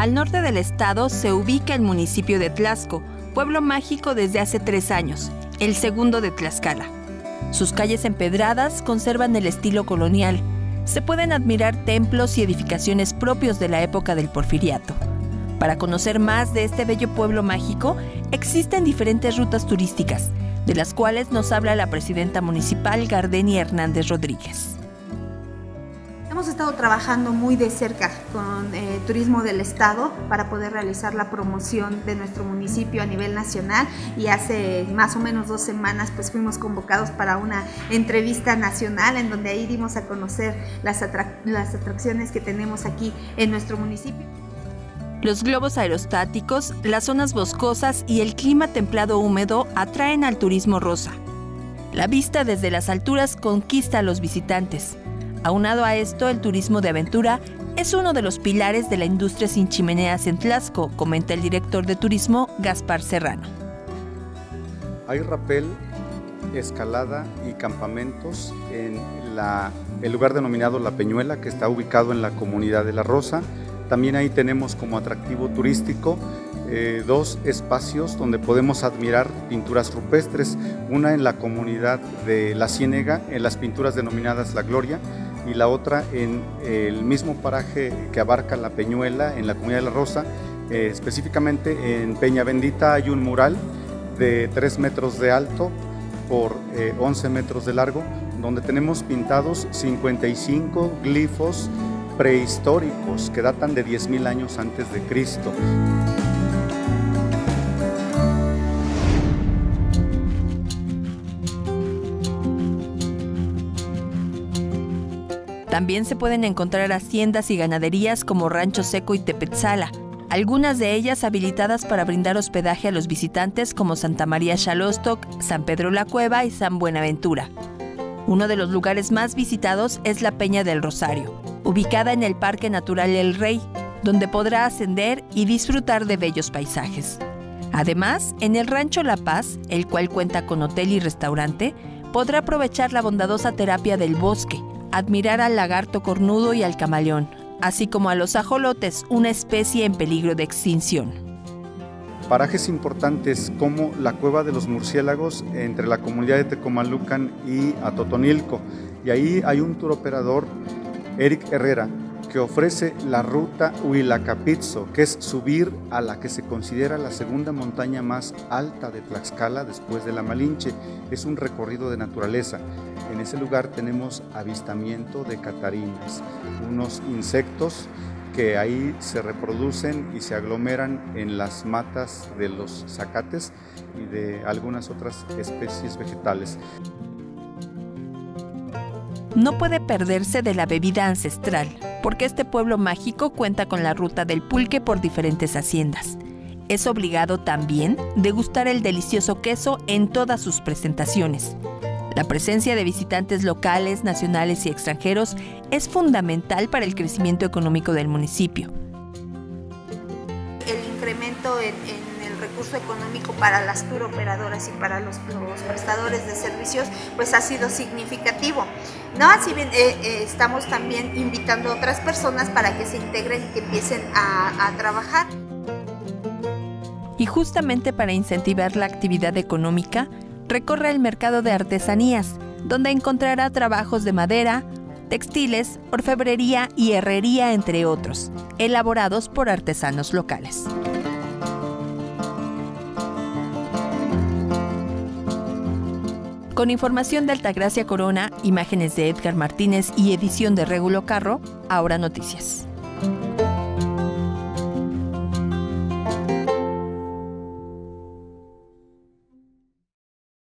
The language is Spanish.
Al norte del estado se ubica el municipio de Tlaxco, pueblo mágico desde hace 3 años, el segundo de Tlaxcala. Sus calles empedradas conservan el estilo colonial. Se pueden admirar templos y edificaciones propios de la época del Porfiriato. Para conocer más de este bello pueblo mágico, existen diferentes rutas turísticas, de las cuales nos habla la presidenta municipal Gardenia Hernández Rodríguez. Hemos estado trabajando muy de cerca con Turismo del Estado para poder realizar la promoción de nuestro municipio a nivel nacional, y hace más o menos 2 semanas pues fuimos convocados para una entrevista nacional en donde ahí dimos a conocer las atracciones que tenemos aquí en nuestro municipio. Los globos aerostáticos, las zonas boscosas y el clima templado húmedo atraen al turismo rosa. La vista desde las alturas conquista a los visitantes. Aunado a esto, el turismo de aventura es uno de los pilares de la industria sin chimeneas en Tlaxco, comenta el director de turismo, Gaspar Serrano. Hay rapel, escalada y campamentos en el lugar denominado La Peñuela, que está ubicado en la comunidad de La Rosa. También ahí tenemos como atractivo turístico 2 espacios donde podemos admirar pinturas rupestres, una en la comunidad de La Ciénega, en las pinturas denominadas La Gloria, y la otra en el mismo paraje que abarca La Peñuela, en la comunidad de La Rosa. Específicamente en Peña Bendita hay un mural de 3 metros de alto por 11 metros de largo, donde tenemos pintados 55 glifos prehistóricos que datan de 10,000 años antes de Cristo. También se pueden encontrar haciendas y ganaderías como Rancho Seco y Tepetzala, algunas de ellas habilitadas para brindar hospedaje a los visitantes como Santa María Xalostoc, San Pedro la Cueva y San Buenaventura. Uno de los lugares más visitados es la Peña del Rosario, ubicada en el Parque Natural El Rey, donde podrá ascender y disfrutar de bellos paisajes. Además, en el Rancho La Paz, el cual cuenta con hotel y restaurante, podrá aprovechar la bondadosa terapia del bosque, admirar al lagarto cornudo y al camaleón, así como a los ajolotes, una especie en peligro de extinción. Parajes importantes como la Cueva de los Murciélagos entre la comunidad de Tecomalucan y Atotonilco, y ahí hay un tour operador, Eric Herrera, que ofrece la ruta Huilacapitzo, que es subir a la que se considera la segunda montaña más alta de Tlaxcala después de la Malinche. Es un recorrido de naturaleza. En ese lugar tenemos avistamiento de catarinas, unos insectos que ahí se reproducen y se aglomeran en las matas de los zacates y de algunas otras especies vegetales. No puede perderse de la bebida ancestral, porque este pueblo mágico cuenta con la ruta del pulque por diferentes haciendas. Es obligado también degustar el delicioso queso en todas sus presentaciones. La presencia de visitantes locales, nacionales y extranjeros es fundamental para el crecimiento económico del municipio. El incremento en el recurso económico para las tour operadoras y para los prestadores de servicios pues ha sido significativo, ¿no? Así bien, estamos también invitando a otras personas para que se integren y que empiecen a trabajar. Y justamente para incentivar la actividad económica, recorre el mercado de artesanías, donde encontrará trabajos de madera, textiles, orfebrería y herrería, entre otros, elaborados por artesanos locales. Con información de Altagracia Corona, imágenes de Edgar Martínez y edición de Regulo Carro, Ahora Noticias.